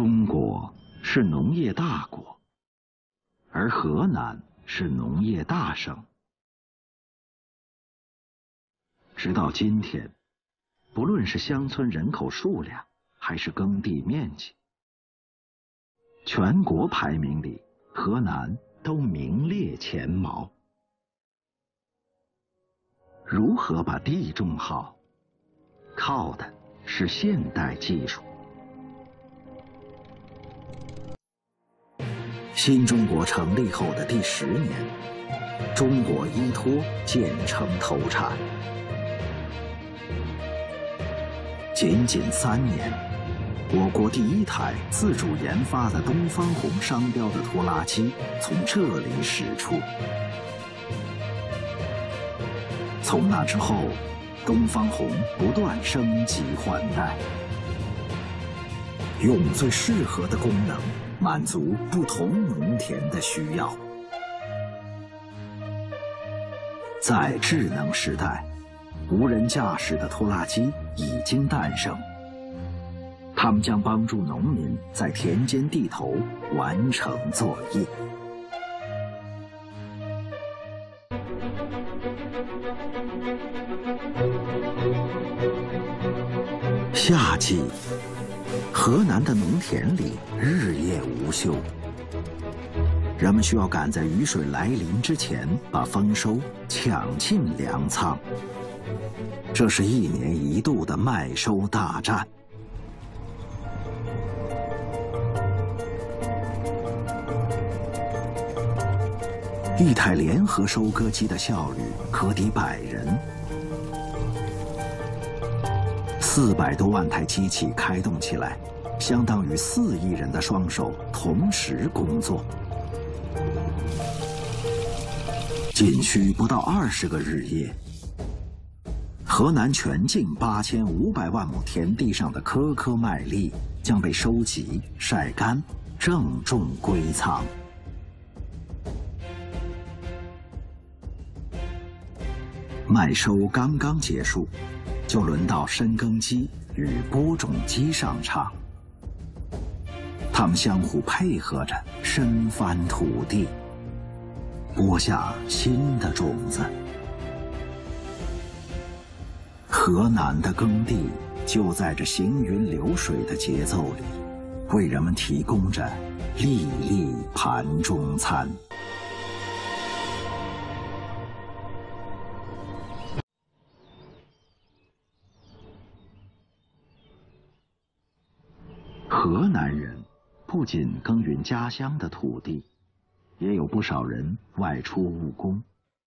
中国是农业大国，而河南是农业大省。直到今天，不论是乡村人口数量，还是耕地面积，全国排名里，河南都名列前茅。如何把地种好，靠的是现代技术。新中国成立后的第10年，中国依托建成投产。仅仅3年，我国第1台自主研发的东方红商标的拖拉机从这里驶出。从那之后，东方红不断升级换代，用最适合的功能满足不同农田的需要。在智能时代，无人驾驶的拖拉机已经诞生，它们将帮助农民在田间地头完成作业。夏季，河南的农田里日夜无休，人们需要赶在雨水来临之前把丰收抢进粮仓。这是1年1度的麦收大战。一台联合收割机的效率可抵100人，400多万台机器开动起来，相当于4亿人的双手同时工作。仅需不到20个日夜，河南全境8500万亩田地上的颗颗麦粒将被收集、晒干，郑重归仓。麦收刚刚结束，就轮到深耕机与播种机上场。它们相互配合着深翻土地，播下新的种子。河南的耕地就在这行云流水的节奏里，为人们提供着粒粒盘中餐。河南人不仅耕耘家乡的土地，也有不少人外出务工。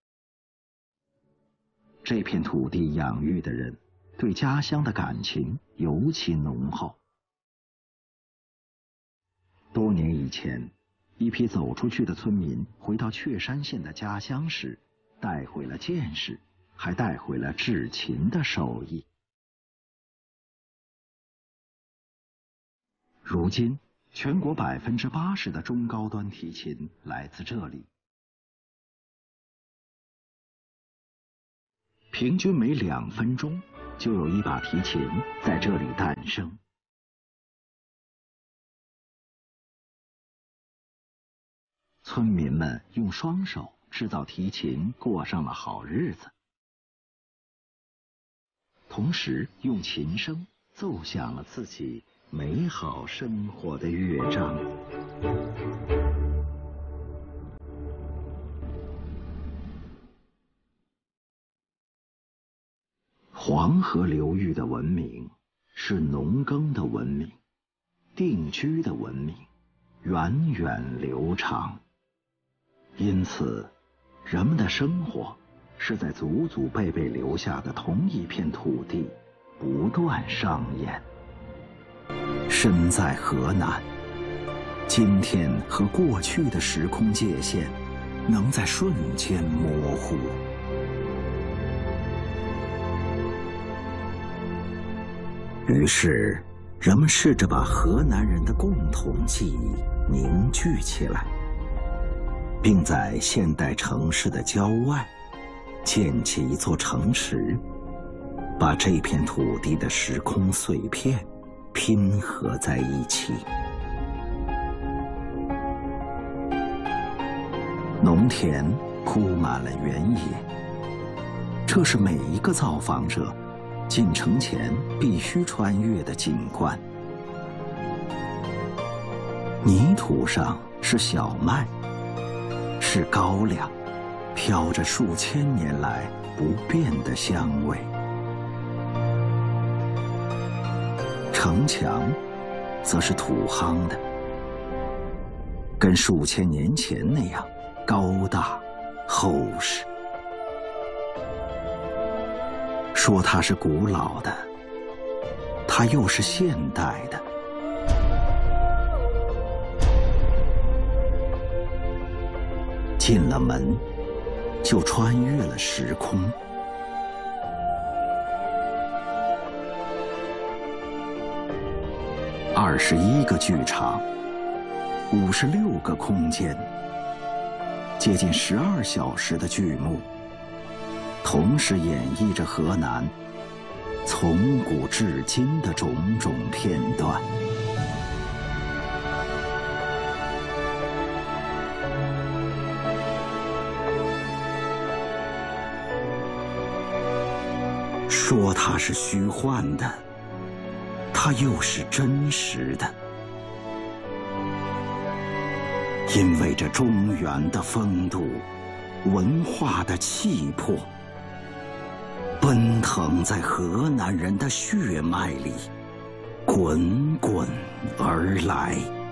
这片土地养育的人对家乡的感情尤其浓厚。多年以前，一批走出去的村民回到确山县的家乡时，带回了见识，还带回了制琴的手艺。如今，全国80%的中高端提琴来自这里，平均每2分钟就有一把提琴在这里诞生。村民们用双手制造提琴，过上了好日子，同时用琴声奏响了自己美好生活的乐章。黄河流域的文明是农耕的文明，定居的文明，源远流长。因此，人们的生活是在祖祖辈辈留下的同一片土地不断上演。身在河南，今天和过去的时空界限能在瞬间模糊。于是，人们试着把河南人的共同记忆凝聚起来，并在现代城市的郊外建起一座城池，把这片土地的时空碎片拼合在一起。 农田铺满了原野，这是每一个造访者进城前必须穿越的景观。泥土上是小麦，是高粱，飘着数千年来不变的香味。城墙则是土夯的，跟数千年前那样高大厚实。说它是古老的，它又是现代的。进了门，就穿越了时空。21个剧场，56个空间，接近12小时的剧目，同时演绎着河南从古至今的种种片段。说它是虚幻的，它又是真实的。因为这中原的风度，文化的气魄，奔腾在河南人的血脉里，滚滚而来。